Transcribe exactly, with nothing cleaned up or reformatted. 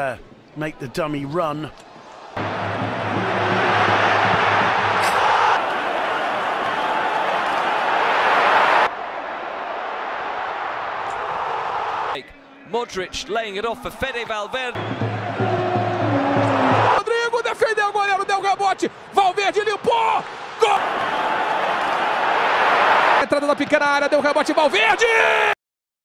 uh, make the dummy run. Modric laying it off for Valverde. Rodrigo defendeu o goleiro, deu rebote. Valverde limpou. Gol! Entrada da pequena área, deu rebote. Valverde!